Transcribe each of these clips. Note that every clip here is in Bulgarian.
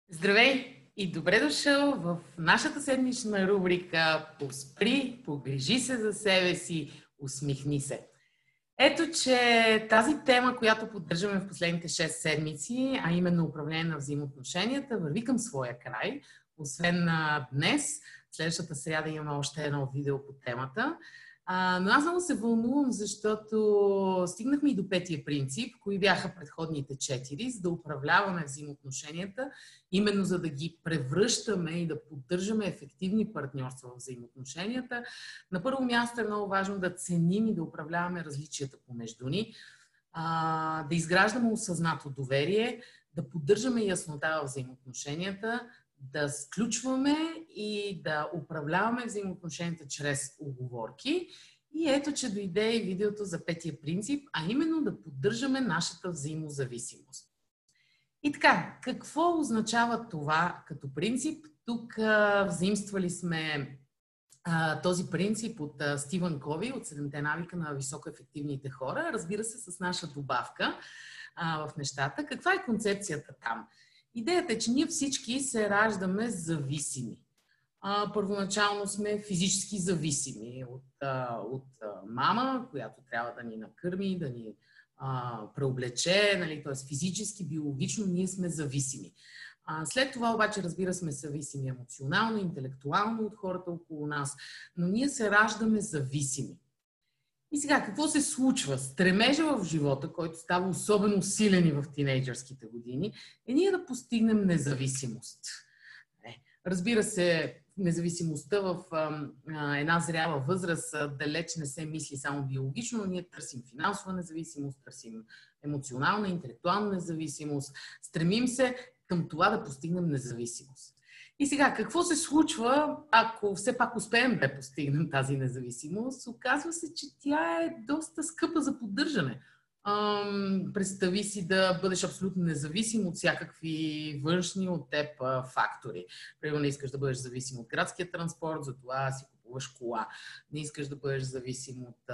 Здравей и добре дошъл в нашата седмична рубрика "Поспри, погрижи се за себе си, усмихни се". Ето, че тази тема, която поддържаме в последните 6 седмици, а именно управление на взаимоотношенията, върви към своя край. Освен днес, следващата сряда имаме още едно видео по темата. Но аз много се вълнувам, защото стигнахме и до петия принцип, кои бяха предходните 4, за да управляваме взаимоотношенията, именно за да ги превръщаме и да поддържаме ефективни партньорства в взаимоотношенията. На първо място е много важно да ценим и да управляваме различията помежду ни, да изграждаме осъзнато доверие, да поддържаме яснота в взаимоотношенията, да сключваме и да управляваме взаимоотношенията чрез уговорки. И ето, че дойде и видеото за петия принцип, а именно да поддържаме нашата взаимозависимост. И така, какво означава това като принцип? Тук взаимствали сме този принцип от Стивън Кови, от 7 навика на високоефективните хора, разбира се, с наша добавка в нещата. Каква е концепцията там? Идеята е, че ние всички се раждаме зависими. Първоначално сме физически зависими от мама, която трябва да ни накърми, да ни преоблече, нали? Т.е. физически, биологично ние сме зависими. След това обаче, разбира, сме зависими емоционално, интелектуално от хората около нас, но ние се раждаме зависими. И сега, какво се случва? Стремежа в живота, който става особено силен и в тинейджърските години, е ние да постигнем независимост. Разбира се, независимостта в една зряла възраст далеч не се мисли само биологично, но ние търсим финансова независимост, търсим емоционална, интелектуална независимост, стремим се към това да постигнем независимост. И сега, какво се случва, ако все пак успеем да постигнем тази независимост? Оказва се, че тя е доста скъпа за поддържане. Представи си да бъдеш абсолютно независим от всякакви външни от теб фактори. Примерно не искаш да бъдеш зависим от градския транспорт, затова си купуваш кола. Не искаш да бъдеш зависим от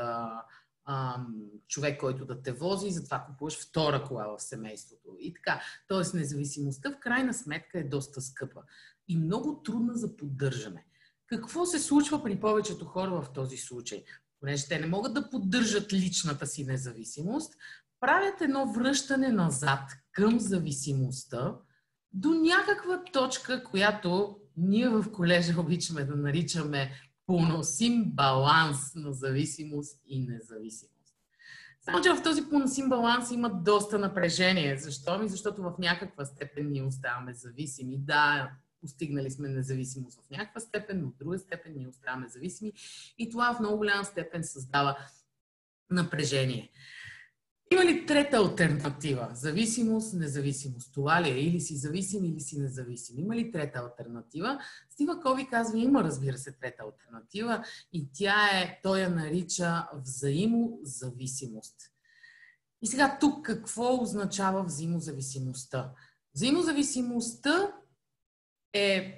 човек, който да те вози, затова купуваш втора кола в семейството. И така. Тоест, независимостта в крайна сметка е доста скъпа и много трудна за поддържане. Какво се случва при повечето хора в този случай? Понеже те не могат да поддържат личната си независимост, правят едно връщане назад към зависимостта до някаква точка, която ние в колежа обичаме да наричаме поносим баланс на зависимост и независимост. Само че в този поносим баланс има доста напрежение. Защо? Защото в някаква степен ние оставаме зависими. Да, постигнали сме независимост в някаква степен, но в друга степен ние оставаме зависими и това в много голяма степен създава напрежение. Има ли трета алтернатива? Зависимост, независимост. Това ли е? Или си зависим, или си независим? Има ли трета алтернатива? Стивън Кови казва, има, разбира се, трета алтернатива и той я нарича взаимозависимост. И сега тук какво означава взаимозависимостта? Взаимозависимостта е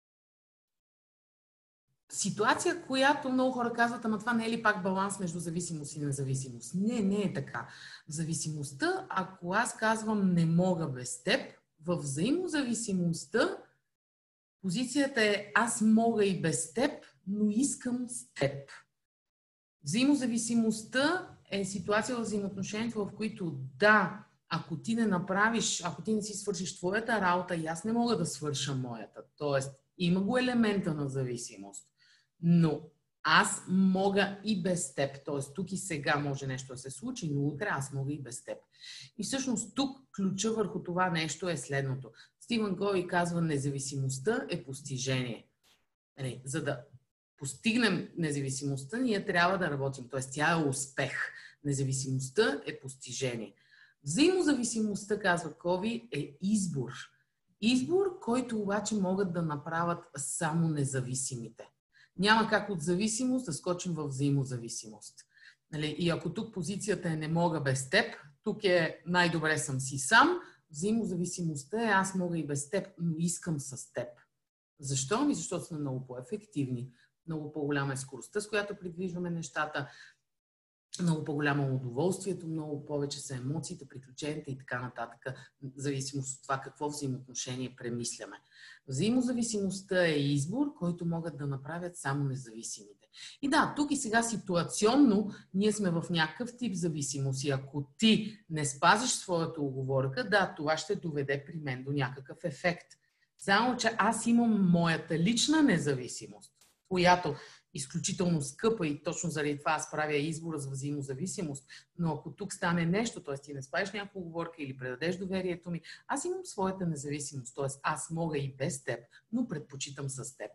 ситуация, която много хора казват, ама това не е ли пак баланс между зависимост и независимост? Не е така. В зависимостта, ако аз казвам не мога без теб, в взаимозависимостта позицията е аз мога и без теб, но искам с теб. Взаимозависимостта е ситуация в взаимоотношението, в които да, ако ти не направиш, ако ти не си свършиш твоята работа и аз не мога да свърша моята, т.е. има го елемента на зависимост, но аз мога и без теб, т.е. тук и сега може нещо да се случи, но утре аз мога и без теб. И всъщност тук ключа върху това нещо е следното. Стивън Кови казва, независимостта е постижение. За да постигнем независимостта, ние трябва да работим, т.е. тя е успех. Независимостта е постижение. Взаимозависимостта, казва Кови, е избор. Избор, който обаче могат да направят само независимите. Няма как от зависимост да скочим в взаимозависимост. И ако тук позицията е не мога без теб, тук е най-добре съм си сам, взаимозависимостта е аз мога и без теб, но искам с теб. Защо? Защото сме много по-ефективни, много по-голяма е скоростта, с която придвижваме нещата. много по-голямо удоволствието, много повече са емоциите, приключенията и така нататък, в зависимост от това какво взаимоотношение премисляме. Взаимозависимостта е избор, който могат да направят само независимите. И да, тук и сега ситуационно ние сме в някакъв тип зависимост и ако ти не спазиш своята уговорка, да, това ще доведе при мен до някакъв ефект. Само, че аз имам моята лична независимост, която изключително скъпа и точно заради това аз правя избора за взаимозависимост. Но ако тук стане нещо, т.е. ти не спазиш някаква уговорка или предадеш доверието ми, аз имам своята независимост, т.е. аз мога и без теб, но предпочитам с теб.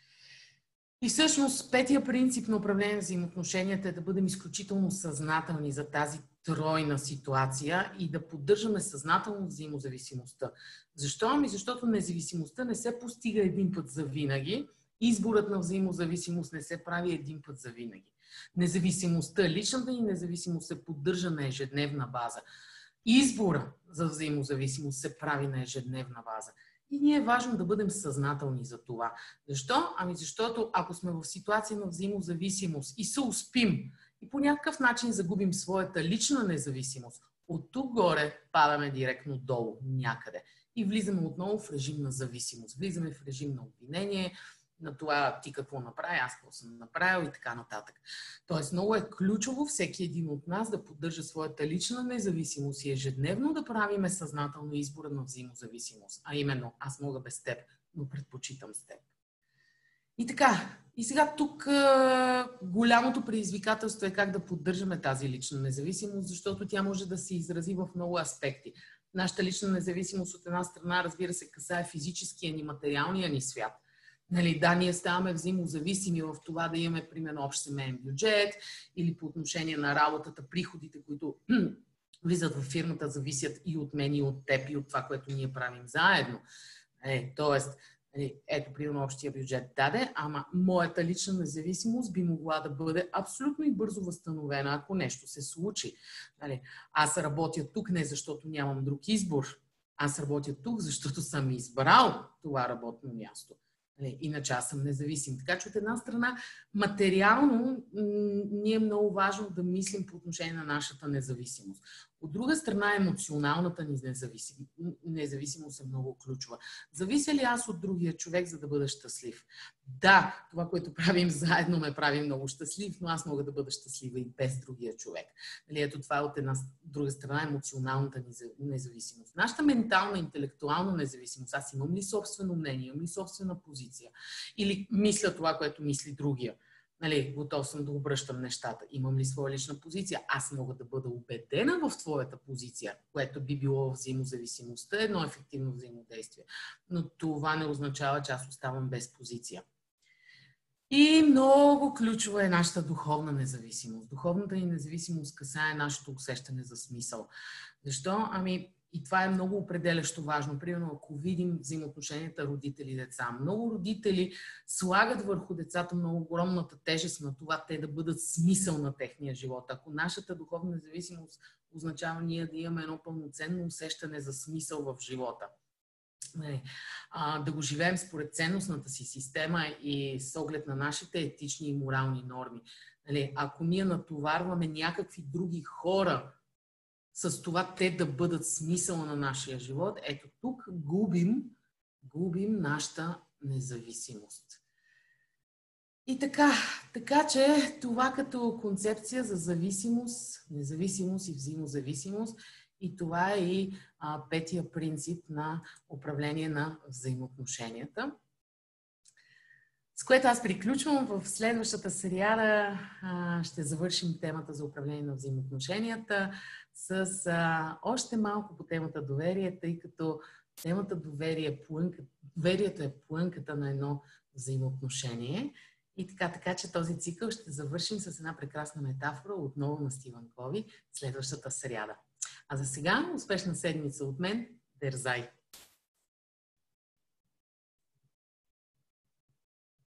И всъщност петия принцип на управление на взаимоотношенията е да бъдем изключително съзнателни за тази тройна ситуация и да поддържаме съзнателно взаимозависимостта. Защо? Ами защото независимостта не се постига един път за винаги. Изборът на взаимозависимост не се прави един път за винаги. Независимостта, личната ни независимост се поддържа на ежедневна база. Избора за взаимозависимост се прави на ежедневна база. И ние е важно да бъдем съзнателни за това. Защо? Ами защото ако сме в ситуация на взаимозависимост и се успим и по някакъв начин загубим своята лична независимост, от тук горе падаме директно долу някъде и влизаме отново в режим на зависимост. Влизаме в режим на обвинение, на това ти какво направи, аз какво съм направил и така нататък. Тоест много е ключово всеки един от нас да поддържа своята лична независимост и ежедневно да правиме съзнателно избора на взаимозависимост. А именно, аз мога без теб, но предпочитам с теб. И така, и сега тук голямото предизвикателство е как да поддържаме тази лична независимост, защото тя може да се изрази в много аспекти. Нашата лична независимост от една страна, разбира се, касае физическия ни, материалния ни свят. Нали, да, ние ставаме взаимозависими в това да имаме, примерно, общ семейен бюджет или по отношение на работата, приходите, които влизат в фирмата, зависят и от мен, и от теб, и от това, което ние правим заедно. Тоест, ето, примерно, общия бюджет даде, ама моята лична независимост би могла да бъде абсолютно и бързо възстановена, ако нещо се случи. Нали, аз работя тук не защото нямам друг избор. Аз работя тук, защото съм избрал това работно място. Иначе аз съм независим. Така че от една страна материално ни е много важно да мислим по отношение на нашата независимост. От друга страна емоционалната ни независимост е много ключова. Завися ли аз от другия човек, за да бъда щастлив? Да, това, което правим заедно, ме прави много щастлив, но аз мога да бъда щастлива и без другия човек. Ето това е от една друга страна емоционалната независимост. Нашата ментална, интелектуална независимост. Аз имам ли собствено мнение, имам ли собствена позиция? Или мисля това, което мисли другия? Нали, готов съм да обръщам нещата. Имам ли своя лична позиция? Аз мога да бъда убедена в твоята позиция, което би било взаимозависимостта, едно ефективно взаимодействие. Но това не означава, че аз оставам без позиция. И много ключова е нашата духовна независимост. Духовната ни независимост касае нашето усещане за смисъл. Защо? Ами, и това е много определящо важно. Примерно, ако видим взаимоотношенията родители-деца. Много родители слагат върху децата много огромната тежест на това те да бъдат смисъл на техния живот. Ако нашата духовна независимост означава ние да имаме едно пълноценно усещане за смисъл в живота. Да го живеем според ценностната си система и с оглед на нашите етични и морални норми. Ако ние натоварваме някакви други хора с това те да бъдат смисъла на нашия живот, ето тук губим нашата независимост. И така че това като концепция за зависимост, независимост и взаимозависимост, и това е и петия принцип на управление на взаимоотношенията. С което аз приключвам. В следващата сериада ще завършим темата за управление на взаимоотношенията с още малко по темата доверие, тъй като темата доверието е плънката на едно взаимоотношение. И така че този цикъл ще завършим с една прекрасна метафора отново на Стивън Кови следващата сериада. А за сега успешна седмица от мен. Дерзай!